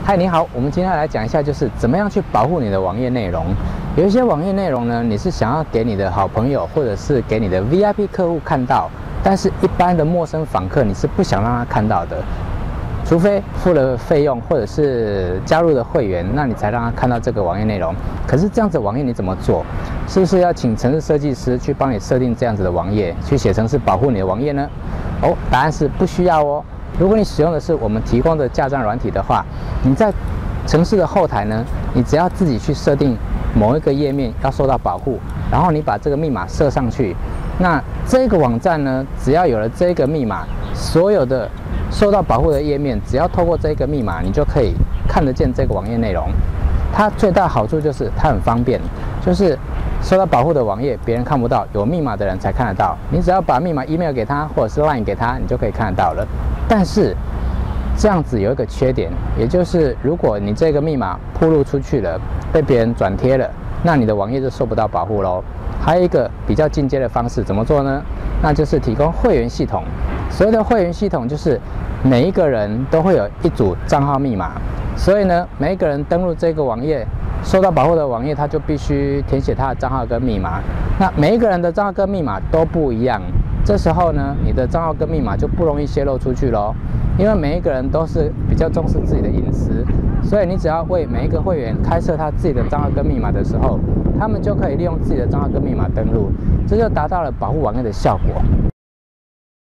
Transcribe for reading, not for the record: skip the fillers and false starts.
嗨，你好，我们今天来讲一下，就是怎么样去保护你的网页内容。有一些网页内容呢，你是想要给你的好朋友或者是给你的 VIP 客户看到，但是一般的陌生访客你是不想让他看到的，除非付了费用或者是加入了会员，那你才让他看到这个网页内容。可是这样子的网页你怎么做？是不是要请程式设计师去帮你设定这样子的网页，去写程式保护你的网页呢？答案是不需要哦。如果你使用的是我们提供的架站软体的话，你在程式的后台呢，你只要自己去设定某一个页面要受到保护，然后你把这个密码设上去，那这个网站呢，只要有了这个密码，所有的受到保护的页面，只要透过这个密码，你就可以看得见这个网页内容。它最大的好处就是它很方便，就是受到保护的网页别人看不到，有密码的人才看得到。你只要把密码 email 给他，或者是 line 给他，你就可以看得到了。但是这样子有一个缺点，也就是如果你这个密码暴露出去了，被别人转贴了，那你的网页就受不到保护咯。还有一个比较进阶的方式，怎么做呢？那就是提供会员系统。所谓的会员系统，就是每一个人都会有一组账号密码，所以呢，每一个人登录这个网页，受到保护的网页，他就必须填写他的账号跟密码。那每一个人的账号跟密码都不一样，这时候呢，你的账号跟密码就不容易泄露出去咯。因为每一个人都是比较重视自己的隐私，所以你只要为每一个会员开设他自己的账号跟密码的时候，他们就可以利用自己的账号跟密码登录，这就达到了保护网页的效果。